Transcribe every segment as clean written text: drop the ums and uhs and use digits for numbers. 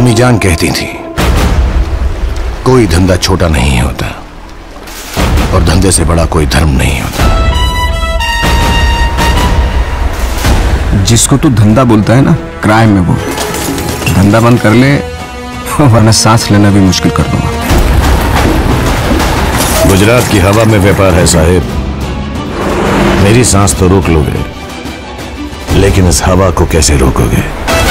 अम्मी जान कहती थी कोई धंधा छोटा नहीं होता और धंधे से बड़ा कोई धर्म नहीं होता। जिसको तू धंधा बोलता है ना, क्राइम में वो धंधा बंद कर ले वरना सांस लेना भी मुश्किल कर दूंगा। गुजरात की हवा में व्यापार है साहिब। मेरी सांस तो रोक लोगे, लेकिन इस हवा को कैसे रोकोगे?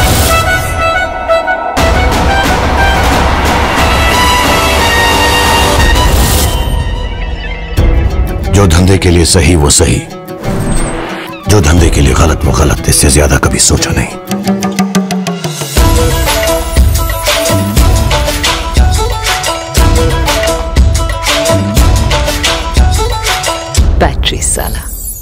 जो धंधे के लिए सही वो सही, जो धंधे के लिए गलत वो गलत। इससे ज्यादा कभी सोचा नहीं। बैटरी साला।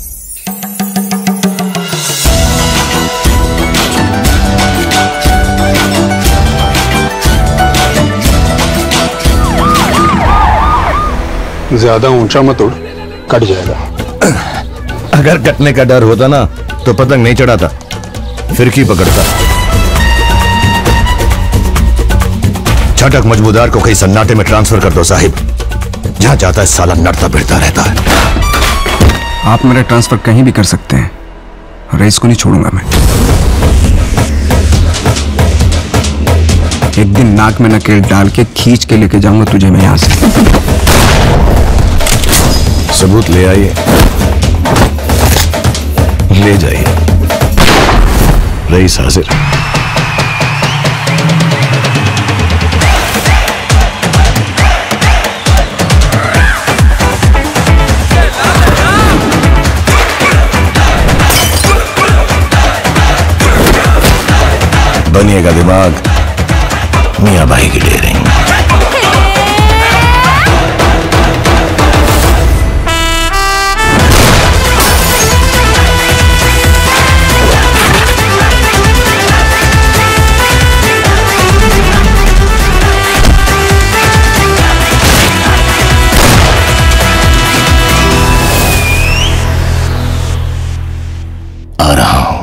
ज्यादा ऊंचा मत उड़, कट जाएगा। अगर कटने का डर होता ना तो पतंग नहीं चढ़ाता, फिरकी पकड़ता। छटक मजबूदार को कहीं सन्नाटे में ट्रांसफर कर दो साहिब। जहां जाता है साला नड़ता भिड़ता रहता है। आप मेरा ट्रांसफर कहीं भी कर सकते हैं, रेस को नहीं छोड़ूंगा मैं। एक दिन नाक में नकेल डाल के खींच के लेके जाऊंगा तुझे मैं यहां से। सबूत ले आइए, ले जाइए। रईस हाजिर। बनिएगा दिमाग, मियां भाई की ले रही। आ रहा हूं।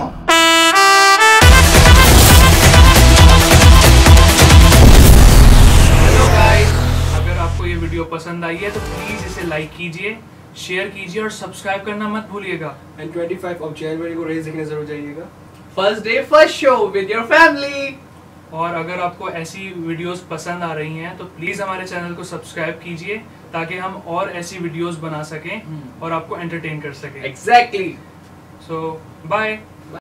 हेलो गाइस, अगर आपको ये वीडियो पसंद आई है तो प्लीज इसे लाइक कीजिए, शेयर कीजिए और सब्सक्राइब करना मत भूलिएगा। एंड 25 ऑफ जनवरी को रेस देखने जरूर जाइएगा। First day first show with your family. और अगर आपको ऐसी वीडियोस पसंद आ रही हैं तो प्लीज हमारे चैनल को सब्सक्राइब कीजिए ताकि हम और ऐसी वीडियोस बना सकें और आपको एंटरटेन कर सकें। एग्जैक्टली। So bye.